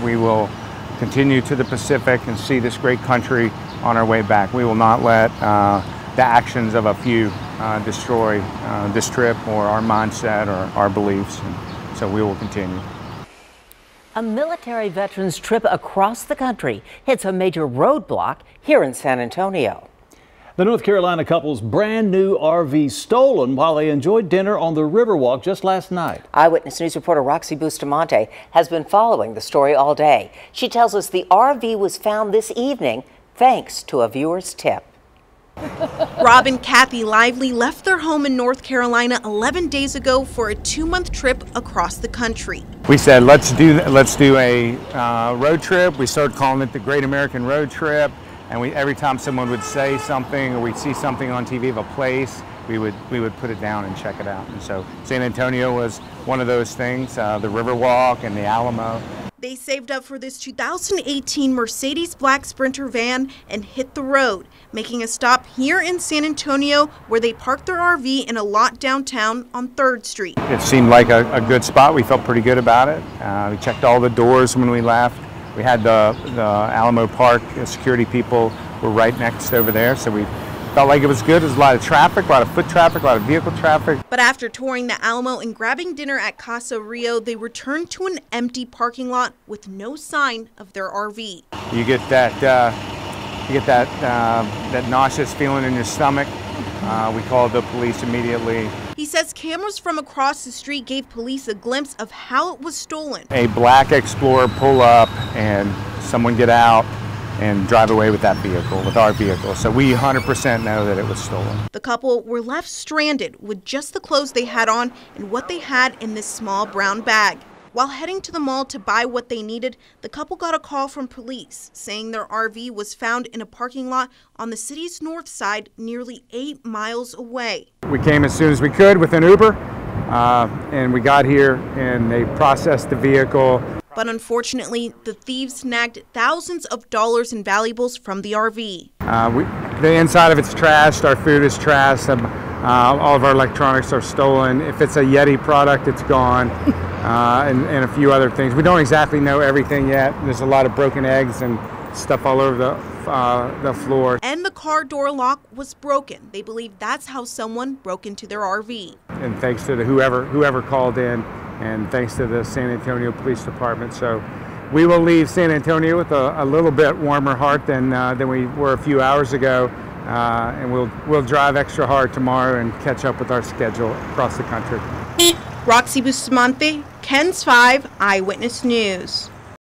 We will continue to the Pacific and see this great country on our way back. We will not let the actions of a few destroy this trip or our mindset or our beliefs. And so we will continue. A military veterans trip across the country hits a major roadblock here in San Antonio. The North Carolina couple's brand new RV stolen while they enjoyed dinner on the Riverwalk just last night. Eyewitness News reporter Roxy Bustamante has been following the story all day. She tells us the RV was found this evening thanks to a viewer's tip. Rob and Kathy Lively left their home in North Carolina 11 days ago for a 2-month trip across the country. We said, let's do a road trip. We started calling it the Great American Road Trip. And every time someone would say something or we'd see something on TV of a place, we would put it down and check it out. And so San Antonio was one of those things, the Riverwalk and the Alamo. They saved up for this 2018 Mercedes black Sprinter van and hit the road, making a stop here in San Antonio where they parked their RV in a lot downtown on 3rd Street. It seemed like a good spot. We felt pretty good about it. We checked all the doors when we left. We had the Alamo Park security people were right next over there, so we felt like it was good. There was a lot of traffic, a lot of foot traffic, a lot of vehicle traffic. But after touring the Alamo and grabbing dinner at Casa Rio, they returned to an empty parking lot with no sign of their RV. You get that nauseous feeling in your stomach. We called the police immediately. He says cameras from across the street gave police a glimpse of how it was stolen. A black Explorer pull up and someone get out and drive away with that vehicle, with our vehicle. So we 100% know that it was stolen. The couple were left stranded with just the clothes they had on and what they had in this small brown bag. While heading to the mall to buy what they needed, the couple got a call from police saying their RV was found in a parking lot on the city's north side, nearly 8 miles away. We came as soon as we could with an Uber, and we got here and they processed the vehicle. But unfortunately, the thieves snagged thousands of dollars in valuables from the RV. The inside of it's trashed, our food is trashed, all of our electronics are stolen. If it's a Yeti product, it's gone. And a few other things. We don't exactly know everything yet. There's a lot of broken eggs and stuff all over the floor. And the car door lock was broken. They believe that's how someone broke into their RV. And thanks to whoever called in, and thanks to the San Antonio Police Department. So we will leave San Antonio with a little bit warmer heart than we were a few hours ago. And we'll drive extra hard tomorrow and catch up with our schedule across the country. Roxy Bustamante, KENS 5 Eyewitness News.